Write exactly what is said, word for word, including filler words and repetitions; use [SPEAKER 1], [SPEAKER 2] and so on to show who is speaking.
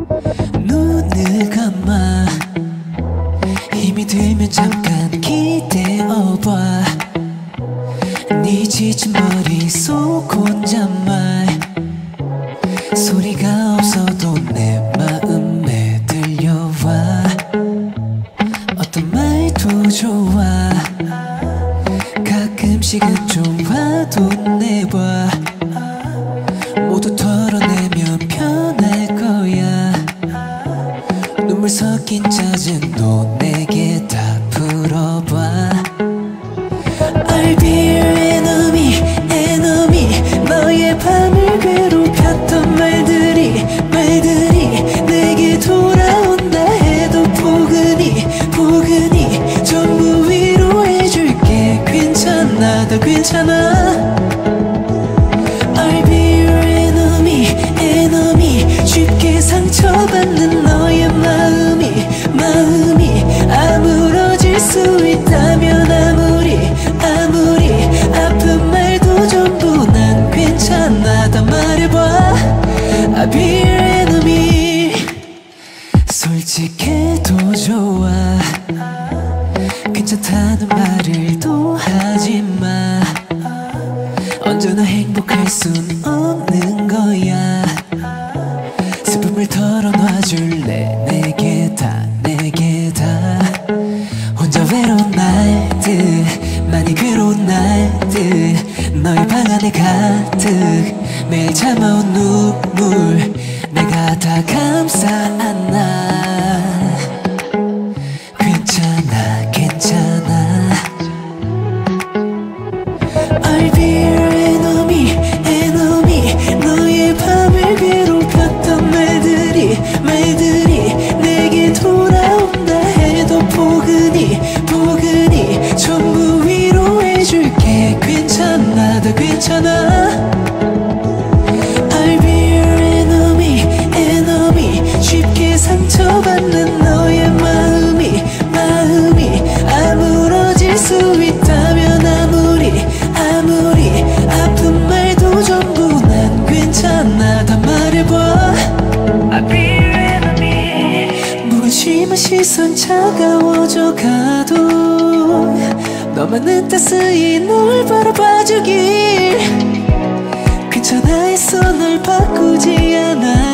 [SPEAKER 1] 눈을 감아 힘이 들면 잠깐 기대어봐. 네 지친 머릿속 혼잣말 소리가 없어도 내 마음에 들려와. 어떤 말도 좋아 가끔씩은 좀 화도 내봐. 모두 털어내면 편할 거야. 눈물 섞인 짜증도 내게 다 풀어봐. I'll be your enemy, enemy. 너의 밤을 괴롭혔던 말들이 말들이 내게 돌아온다 해도 포근히 포근히 전부 위로해줄게. 괜찮아 다 괜찮아. I'll be your enemy, enemy. 쉽게 상처받는 너의 마음이 마음이 아물어질 수 있다면 아무리 아무리 아픈 말도 전부 난 괜찮아 다 말해봐. I'll be your enemy. 솔직해도 좋아 괜찮다는 말을 또 하지마. 언제나 행복할 순 없는 거야. 슬픔을 털어놔줄래. 내게 다 내게 다. 혼자 외로운 날들 많이 괴로운 날들 너의 방 안에 가득 매일 참아온 눈물 내가 다 감싸 안아. 괜찮아 괜찮아. I'll be your enemy, enemy. 너의 밤을 괴롭혔던 말들이 말들이 내게 돌아온다 해도 포근히 포근히 전부 위로해줄게. 괜찮아 다 괜찮아. I'll be your enemy, enemy. 쉽게 상처받는 너의 마음이 마음이 아물어질 수 있다면 아무리 아무리 아픈 말도 전부 난 괜찮아 다 말해봐. I'll be your enemy. 무관심한 시선 차가워져 가도 너만은 따스히 널 바라봐주길. 괜찮아 했어 널 바꾸지 않아.